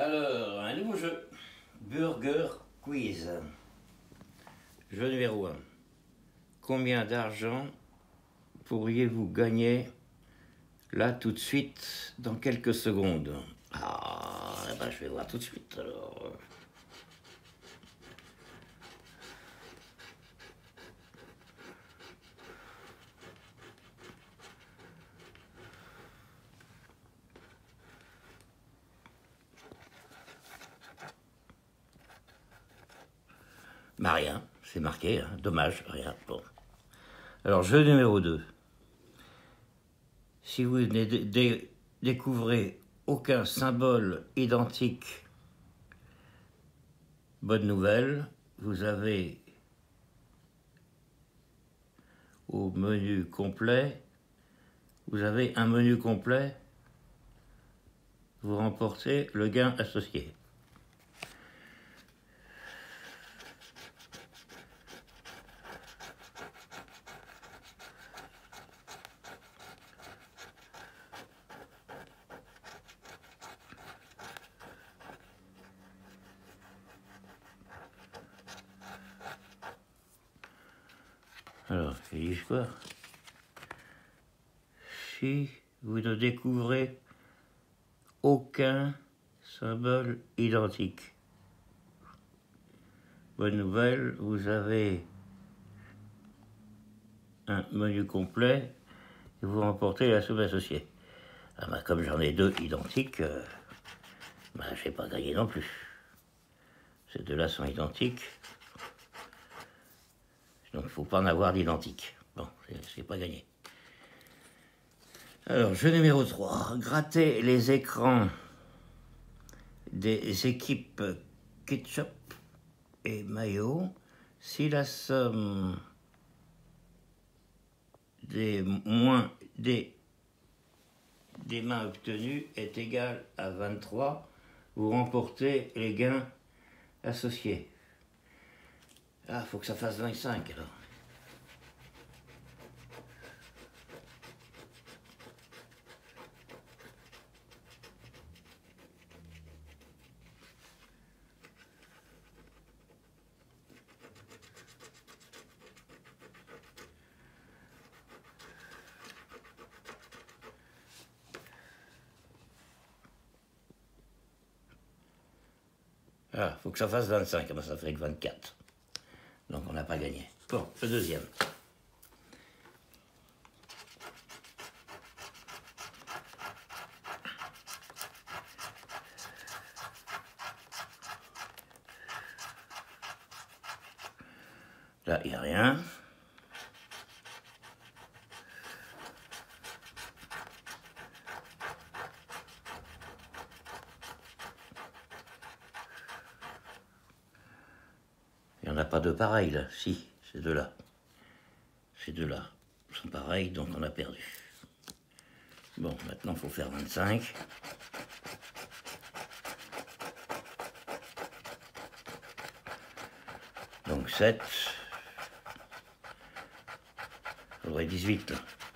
Alors, un nouveau jeu. Burger Quiz. Jeu numéro 1. Combien d'argent pourriez-vous gagner là tout de suite dans quelques secondes? Ah, eh ben, je vais voir tout de suite alors. Bah rien, c'est marqué, hein. Dommage, rien. Bon. Alors, jeu numéro 2. Si vous ne découvrez aucun symbole identique, bonne nouvelle, vous avez au menu complet, vous avez un menu complet, vous remportez le gain associé. Alors, ils disent quoi? Si vous ne découvrez aucun symbole identique, bonne nouvelle, vous avez un menu complet et vous remportez la somme associée. Ah bah, comme j'en ai deux identiques, bah, je n'ai pas gagné non plus. Ces deux-là sont identiques. Donc il ne faut pas en avoir d'identique. Bon, c'est pas gagné. Alors, jeu numéro 3. Gratter les écrans des équipes ketchup et mayo si la somme des mains obtenues est égale à 23, vous remportez les gains associés. Ah, faut que ça fasse 25 alors. Ah, faut que ça fasse 25, ben ça fait que 24. Donc on n'a pas gagné. Bon, le deuxième. Là, il n'y a rien. Il n'y en a pas deux pareils là. Si, ces deux-là. Ces deux-là sont pareils, donc on a perdu. Bon, maintenant il faut faire 25. Donc 7. Il faudrait 18 là.